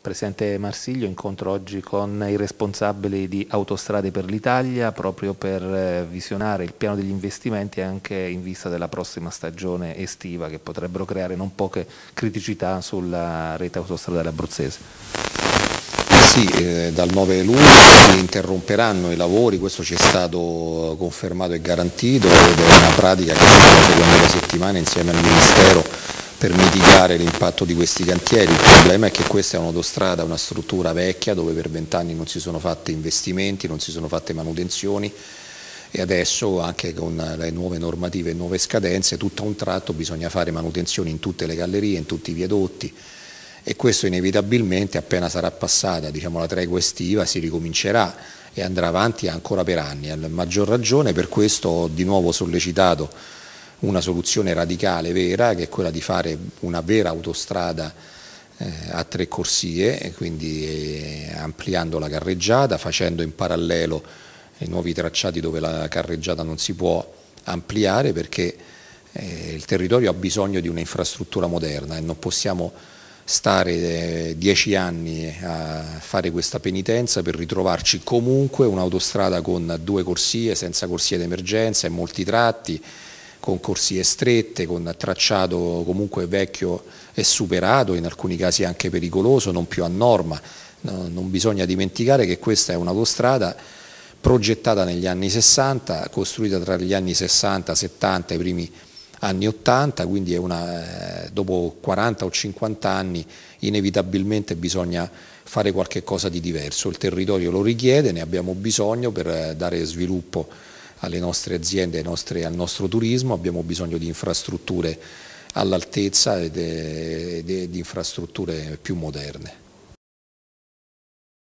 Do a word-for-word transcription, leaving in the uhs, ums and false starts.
Presidente Marsiglio, incontro oggi con i responsabili di Autostrade per l'Italia proprio per visionare il piano degli investimenti anche in vista della prossima stagione estiva che potrebbero creare non poche criticità sulla rete autostradale abruzzese. Sì, eh, dal nove luglio si interromperanno i lavori, questo ci è stato confermato e garantito ed è una pratica che stiamo seguendo da settimane insieme al Ministero per mitigare l'impatto di questi cantieri. Il problema è che questa è un'autostrada, una struttura vecchia dove per vent'anni non si sono fatti investimenti, non si sono fatte manutenzioni e adesso anche con le nuove normative e nuove scadenze tutto a un tratto bisogna fare manutenzioni in tutte le gallerie, in tutti i viadotti e questo inevitabilmente appena sarà passata, diciamo, la tregua estiva si ricomincerà e andrà avanti ancora per anni. A maggior ragione per questo ho di nuovo sollecitato una soluzione radicale vera che è quella di fare una vera autostrada eh, a tre corsie e quindi eh, ampliando la carreggiata, facendo in parallelo i nuovi tracciati dove la carreggiata non si può ampliare perché eh, il territorio ha bisogno di un'infrastruttura moderna e non possiamo stare eh, dieci anni a fare questa penitenza per ritrovarci comunque un'autostrada con due corsie, senza corsie d'emergenza e molti tratti, con corsie strette, con tracciato comunque vecchio e superato, in alcuni casi anche pericoloso, non più a norma. No, non bisogna dimenticare che questa è un'autostrada progettata negli anni sessanta, costruita tra gli anni sessanta, settanta e i primi anni ottanta, quindi è una, eh, dopo quaranta o cinquanta anni inevitabilmente bisogna fare qualche cosa di diverso. Il territorio lo richiede, ne abbiamo bisogno per eh, dare sviluppo alle nostre aziende, ai nostri, al nostro turismo, abbiamo bisogno di infrastrutture all'altezza e di infrastrutture più moderne.